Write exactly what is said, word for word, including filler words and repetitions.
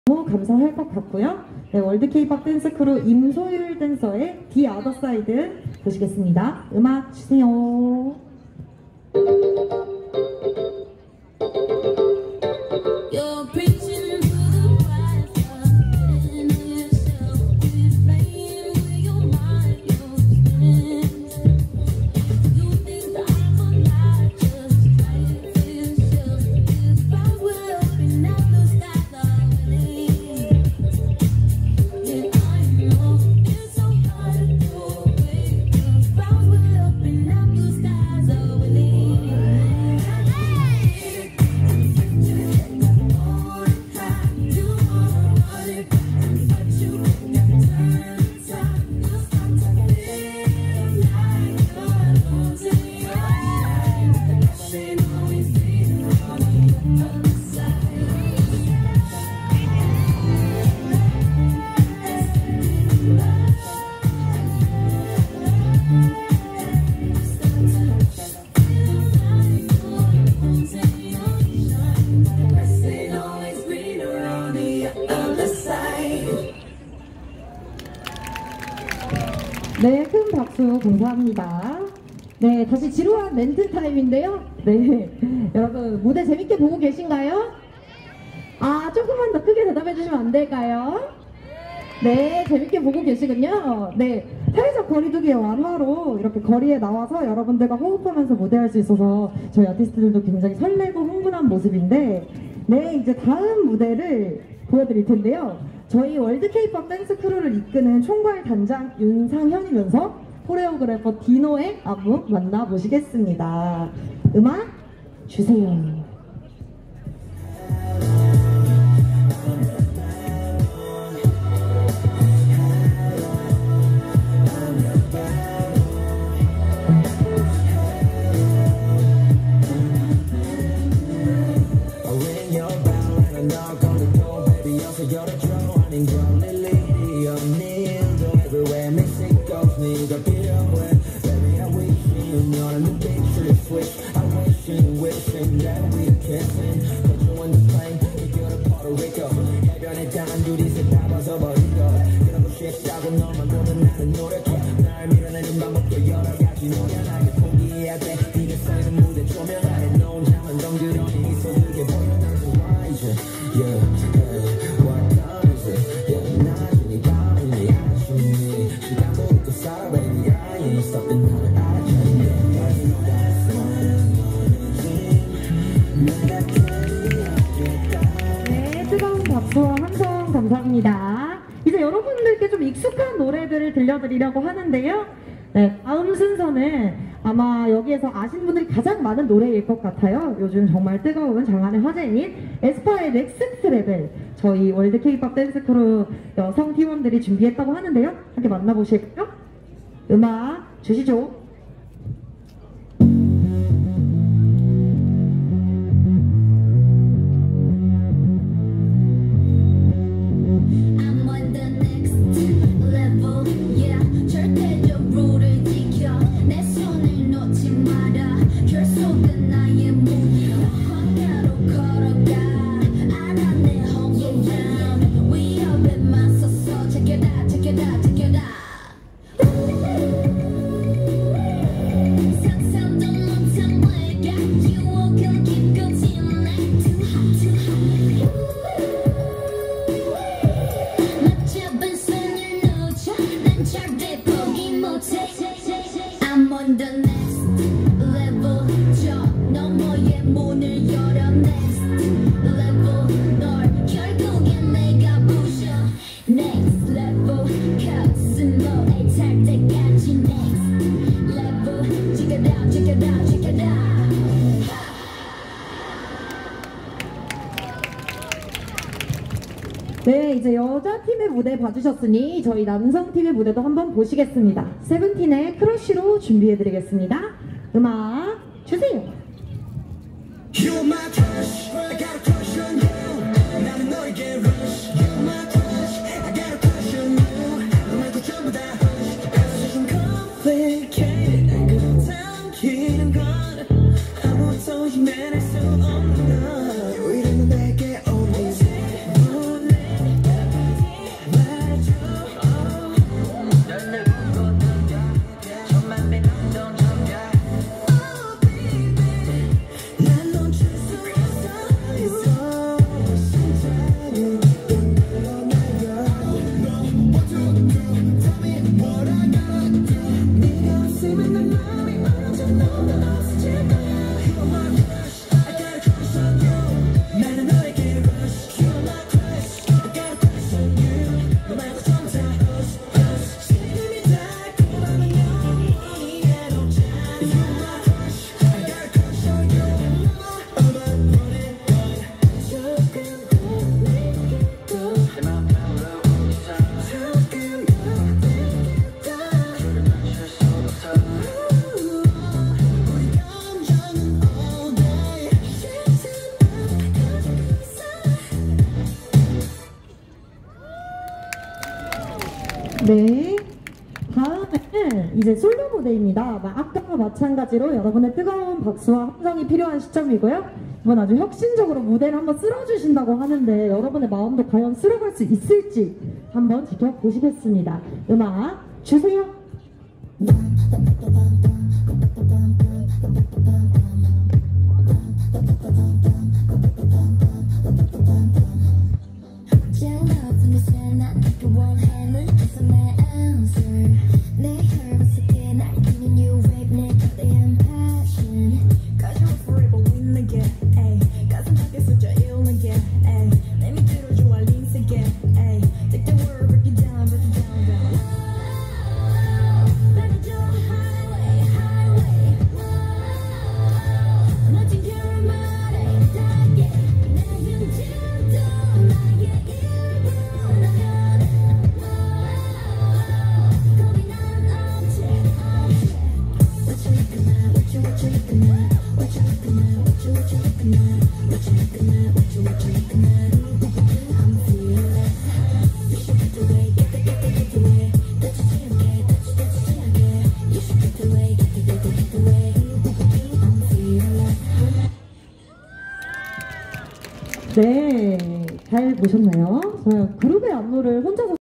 너무 감사할 것 같고요. 네, 월드 K-팝 댄스 크루 임소율 댄서의 The Other Side 보시겠습니다. 음악 주세요. 네, 큰 박수 감사합니다. 네, 다시 지루한 멘트 타임인데요. 네, 여러분 무대 재밌게 보고 계신가요? 아, 조금만 더 크게 대답해 주시면 안 될까요? 네, 재밌게 보고 계시군요. 네, 사회적 거리두기 완화로 이렇게 거리에 나와서 여러분들과 호흡하면서 무대할 수 있어서 저희 아티스트들도 굉장히 설레고 흥분한 모습인데, 네, 이제 다음 무대를 보여드릴 텐데요. 저희 월드 K-팝 댄스 크루를 이끄는 총괄 단장 윤상현이면서 코레오그래퍼 디노의 안무 만나보시겠습니다. 음악 주세요. 네, 뜨거운 박수와 함성 감사합니다. 이제 여러분들께 좀 익숙한 노래들을 들려드리려고 하는데요. 네, 다음 순서는 아마 여기에서 아시는 분들이 가장 많은 노래일 것 같아요. 요즘 정말 뜨거운 장안의 화제인 에스파의 넥스트 레벨, 저희 월드 K-팝 댄스 크루 여성 팀원들이 준비했다고 하는데요. 함께 만나보실까요? 음악 주시죠. 네, 이제 여자팀의 무대 봐주셨으니 저희 남성팀의 무대도 한번 보시겠습니다. 세븐틴의 크러쉬로 준비해드리겠습니다. 음악 주세요. 네. 다음은 이제 솔로 무대입니다. 마- 아까와 마찬가지로 여러분의 뜨거운 박수와 함성이 필요한 시점이고요. 이번 아주 혁신적으로 무대를 한번 쓸어주신다고 하는데 여러분의 마음도 과연 쓸어갈 수 있을지 한번 지켜보시겠습니다. 음악 주세요. 네, 잘 보셨나요? 저 그룹의 안무를 혼자서